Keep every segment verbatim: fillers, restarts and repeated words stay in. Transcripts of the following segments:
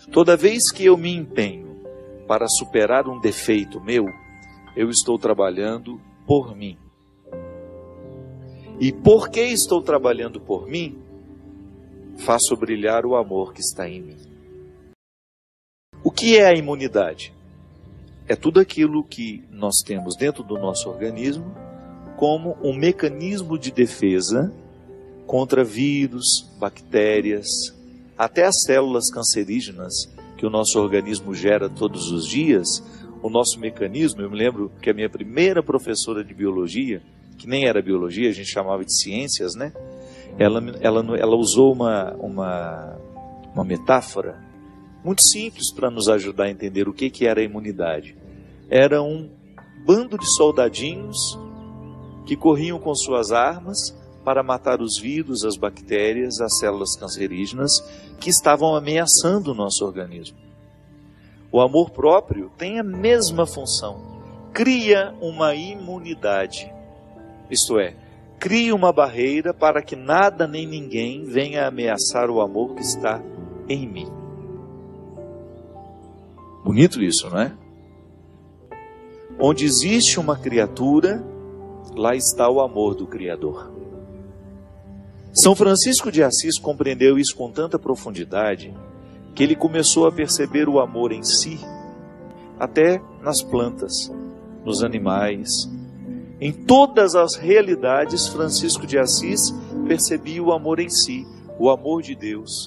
Toda vez que eu me empenho para superar um defeito meu, eu estou trabalhando por mim. E porque estou trabalhando por mim, faço brilhar o amor que está em mim. O que é a imunidade? É tudo aquilo que nós temos dentro do nosso organismo como um mecanismo de defesa contra vírus, bactérias, até as células cancerígenas que o nosso organismo gera todos os dias. O nosso mecanismo, eu me lembro que a minha primeira professora de biologia, que nem era biologia, a gente chamava de ciências, né? Ela, ela, ela usou uma, uma, uma metáfora muito simples para nos ajudar a entender o que, que era a imunidade. Era um bando de soldadinhos que corriam com suas armas para matar os vírus, as bactérias, as células cancerígenas que estavam ameaçando o nosso organismo. O amor próprio tem a mesma função. Cria uma imunidade. Isto é, cria uma barreira para que nada nem ninguém venha ameaçar o amor que está em mim. Bonito isso, não é? Onde existe uma criatura, lá está o amor do Criador. São Francisco de Assis compreendeu isso com tanta profundidade que ele começou a perceber o amor em si, até nas plantas, nos animais. Em todas as realidades, Francisco de Assis percebia o amor em si, o amor de Deus.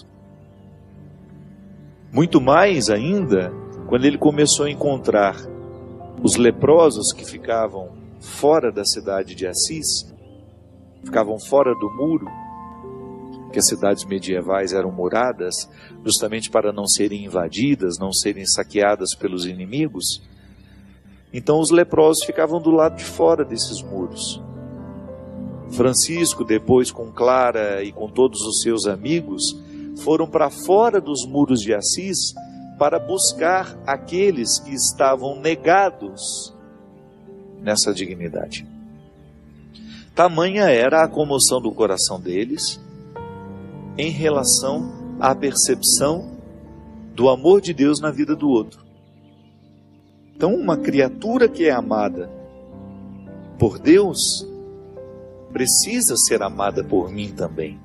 Muito mais ainda, quando ele começou a encontrar os leprosos que ficavam fora da cidade de Assis, ficavam fora do muro, que as cidades medievais eram muradas, justamente para não serem invadidas, não serem saqueadas pelos inimigos. Então os leprosos ficavam do lado de fora desses muros. Francisco, depois com Clara e com todos os seus amigos, foram para fora dos muros de Assis para buscar aqueles que estavam negados nessa dignidade. Tamanha era a comoção do coração deles em relação à percepção do amor de Deus na vida do outro. Então, uma criatura que é amada por Deus precisa ser amada por mim também.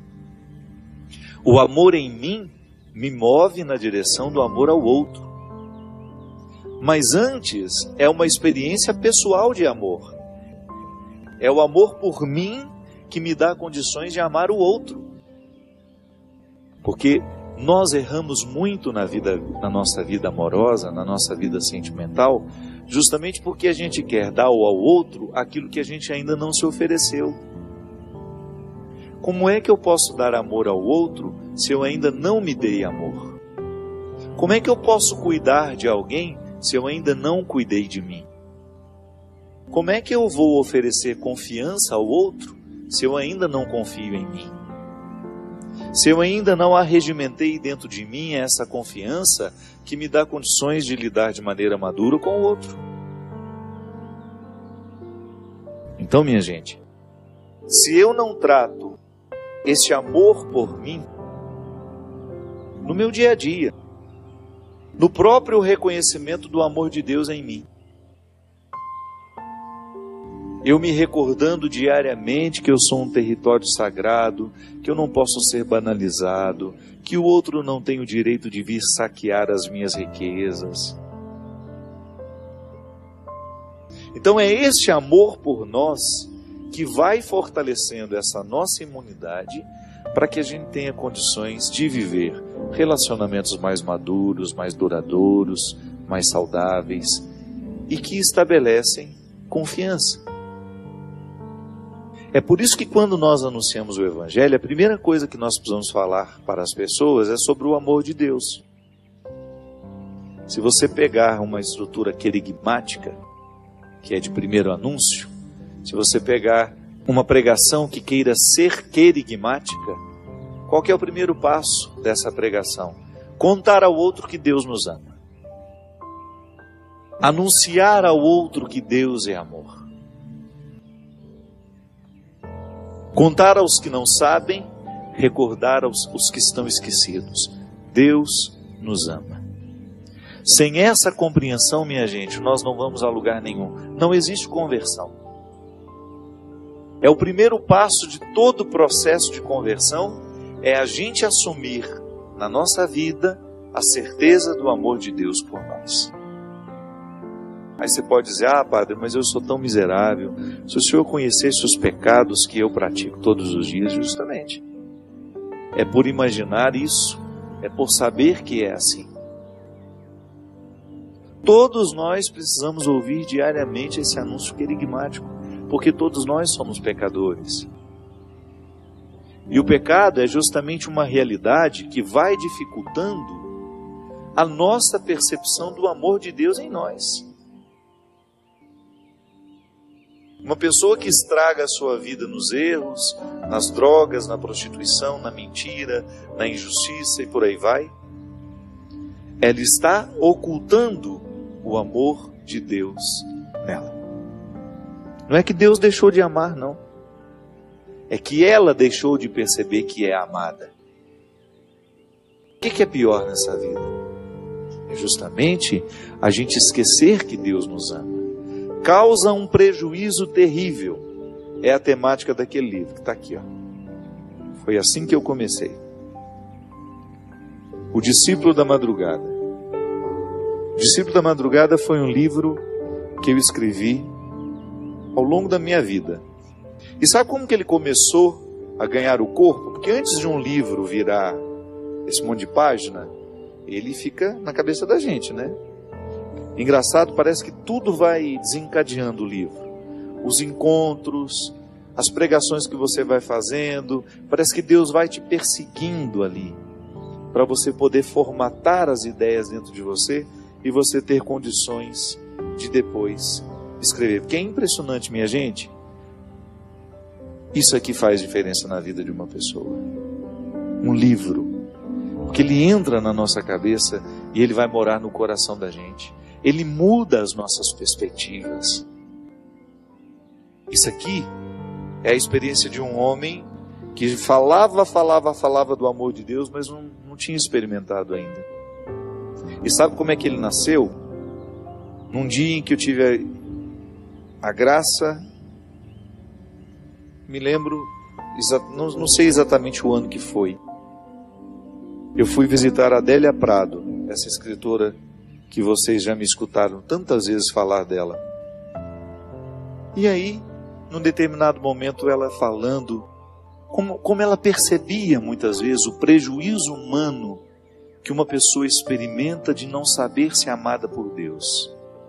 O amor em mim me move na direção do amor ao outro. Mas antes é uma experiência pessoal de amor. É o amor por mim que me dá condições de amar o outro. Porque nós erramos muito na vida, na nossa vida amorosa, na nossa vida sentimental, justamente porque a gente quer dar ao outro aquilo que a gente ainda não se ofereceu. Como é que eu posso dar amor ao outro se eu ainda não me dei amor? Como é que eu posso cuidar de alguém se eu ainda não cuidei de mim? Como é que eu vou oferecer confiança ao outro se eu ainda não confio em mim? Se eu ainda não arregimentei dentro de mim essa confiança que me dá condições de lidar de maneira madura com o outro. Então, minha gente, se eu não trato esse amor por mim, no meu dia a dia, no próprio reconhecimento do amor de Deus em mim, eu me recordando diariamente que eu sou um território sagrado, que eu não posso ser banalizado, que o outro não tem o direito de vir saquear as minhas riquezas. Então é este amor por nós que vai fortalecendo essa nossa imunidade para que a gente tenha condições de viver relacionamentos mais maduros, mais duradouros, mais saudáveis e que estabelecem confiança. É por isso que quando nós anunciamos o Evangelho, a primeira coisa que nós precisamos falar para as pessoas é sobre o amor de Deus. Se você pegar uma estrutura querigmática, que é de primeiro anúncio, se você pegar uma pregação que queira ser querigmática, qual que é o primeiro passo dessa pregação? Contar ao outro que Deus nos ama. Anunciar ao outro que Deus é amor. Contar aos que não sabem, recordar aos os que estão esquecidos. Deus nos ama. Sem essa compreensão, minha gente, nós não vamos a lugar nenhum. Não existe conversão. É o primeiro passo de todo o processo de conversão, é a gente assumir na nossa vida a certeza do amor de Deus por nós. Aí você pode dizer, ah, padre, mas eu sou tão miserável. Se o senhor conhecesse os pecados que eu pratico todos os dias, justamente. É por imaginar isso, é por saber que é assim. Todos nós precisamos ouvir diariamente esse anúncio querigmático, porque todos nós somos pecadores. E o pecado é justamente uma realidade que vai dificultando a nossa percepção do amor de Deus em nós. Uma pessoa que estraga a sua vida nos erros, nas drogas, na prostituição, na mentira, na injustiça e por aí vai, ela está ocultando o amor de Deus nela. Não é que Deus deixou de amar, não. É que ela deixou de perceber que é amada. O que é pior nessa vida? É justamente a gente esquecer que Deus nos ama. Causa um prejuízo terrível. É a temática daquele livro que está aqui, ó. Foi assim que eu comecei. O Discípulo da Madrugada. O Discípulo da Madrugada foi um livro que eu escrevi ao longo da minha vida. E sabe como que ele começou a ganhar o corpo? Porque antes de um livro virar esse monte de página, ele fica na cabeça da gente, né? Engraçado, parece que tudo vai desencadeando o livro. Os encontros, as pregações que você vai fazendo, parece que Deus vai te perseguindo ali, para você poder formatar as ideias dentro de você e você ter condições de depois escrever. Porque é impressionante, minha gente. Isso aqui faz diferença na vida de uma pessoa. Um livro. Porque ele entra na nossa cabeça e ele vai morar no coração da gente. Ele muda as nossas perspectivas. Isso aqui é a experiência de um homem que falava, falava, falava do amor de Deus, mas não, não tinha experimentado ainda. E sabe como é que ele nasceu? Num dia em que eu tive a, a graça, me lembro, não, não sei exatamente o ano que foi. Eu fui visitar a Adélia Prado, essa escritora que vocês já me escutaram tantas vezes falar dela. E aí, num determinado momento, ela falando como, como ela percebia muitas vezes o prejuízo humano que uma pessoa experimenta de não saber ser amada por Deus.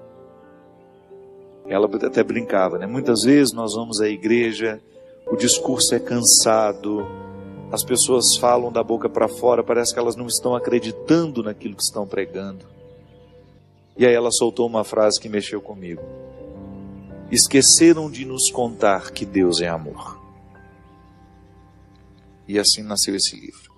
Ela até brincava, né? Muitas vezes nós vamos à igreja, o discurso é cansado, as pessoas falam da boca para fora, parece que elas não estão acreditando naquilo que estão pregando. E aí ela soltou uma frase que mexeu comigo. Esqueceram de nos contar que Deus é amor. E assim nasceu esse livro.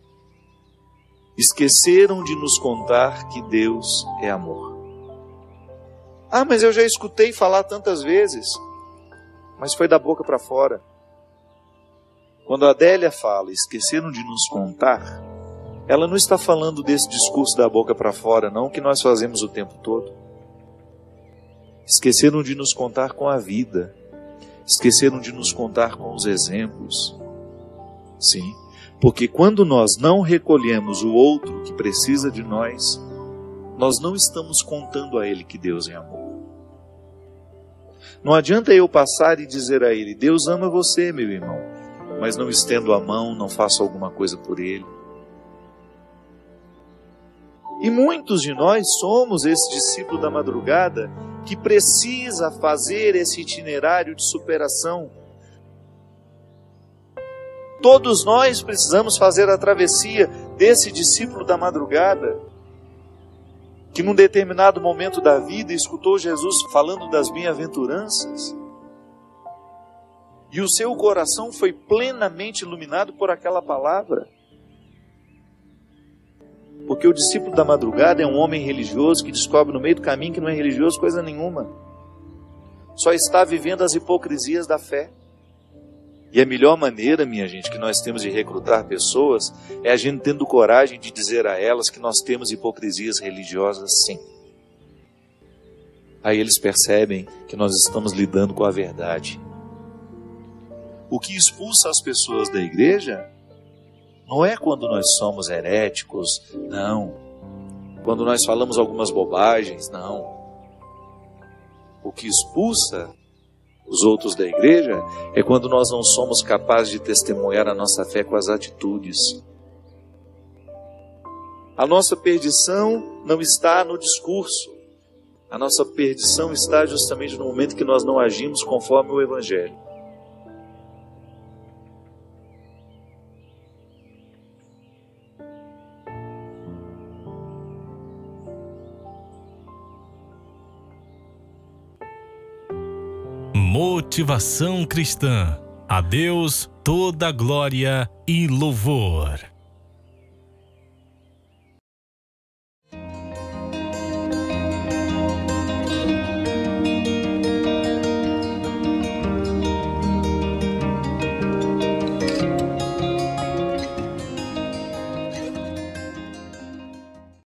Esqueceram de nos contar que Deus é amor. Ah, mas eu já escutei falar tantas vezes. Mas foi da boca para fora. Quando a Adélia fala, esqueceram de nos contar, ela não está falando desse discurso da boca para fora, não, que nós fazemos o tempo todo. Esqueceram de nos contar com a vida. Esqueceram de nos contar com os exemplos. Sim, porque quando nós não recolhemos o outro que precisa de nós, nós não estamos contando a ele que Deus é amor. Não adianta eu passar e dizer a ele, Deus ama você, meu irmão, mas não estendo a mão, não faço alguma coisa por ele. E muitos de nós somos esse discípulo da madrugada que precisa fazer esse itinerário de superação. Todos nós precisamos fazer a travessia desse discípulo da madrugada, que num determinado momento da vida escutou Jesus falando das bem-aventuranças, e o seu coração foi plenamente iluminado por aquela palavra. Porque o discípulo da madrugada é um homem religioso que descobre no meio do caminho que não é religioso coisa nenhuma. Só está vivendo as hipocrisias da fé. E a melhor maneira, minha gente, que nós temos de recrutar pessoas é a gente tendo coragem de dizer a elas que nós temos hipocrisias religiosas, sim. Aí eles percebem que nós estamos lidando com a verdade. O que expulsa as pessoas da igreja não é quando nós somos heréticos, não. Quando nós falamos algumas bobagens, não. O que expulsa os outros da igreja é quando nós não somos capazes de testemunhar a nossa fé com as atitudes. A nossa perdição não está no discurso. A nossa perdição está justamente no momento que nós não agimos conforme o Evangelho. Motivação cristã. A Deus toda glória e louvor.